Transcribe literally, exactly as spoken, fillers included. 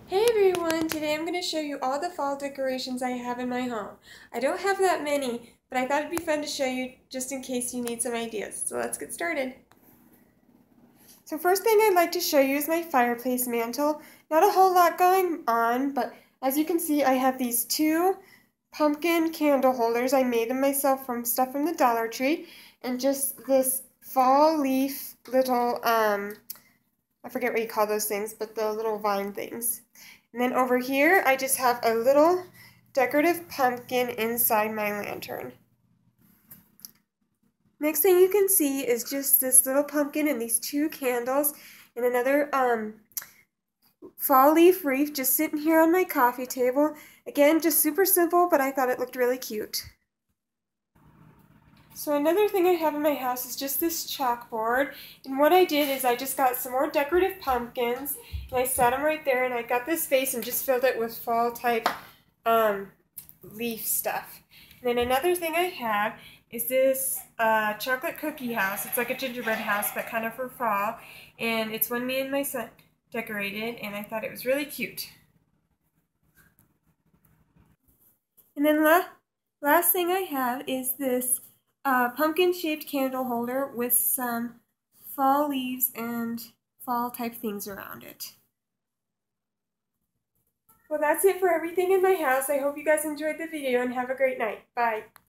Hey everyone! Today I'm going to show you all the fall decorations I have in my home. I don't have that many, but I thought it'd be fun to show you just in case you need some ideas. So let's get started. So first thing I'd like to show you is my fireplace mantle. Not a whole lot going on, but as you can see I have these two pumpkin candle holders. I made them myself from stuff from the Dollar Tree, and just this fall leaf little, um, I forget what you call those things, but the little vine things. And then over here, I just have a little decorative pumpkin inside my lantern. Next thing you can see is just this little pumpkin and these two candles and another um, fall leaf wreath just sitting here on my coffee table. Again, just super simple, but I thought it looked really cute. So another thing I have in my house is just this chalkboard, and what I did is I just got some more decorative pumpkins, and I set them right there, and I got this vase and just filled it with fall type um, leaf stuff. And then another thing I have is this uh, chocolate cookie house. It's like a gingerbread house, but kind of for fall, and it's one me and my son decorated, and I thought it was really cute. And then la last thing I have is this uh, pumpkin-shaped candle holder with some fall leaves and fall type things around it. Well, that's it for everything in my house. I hope you guys enjoyed the video and have a great night. Bye.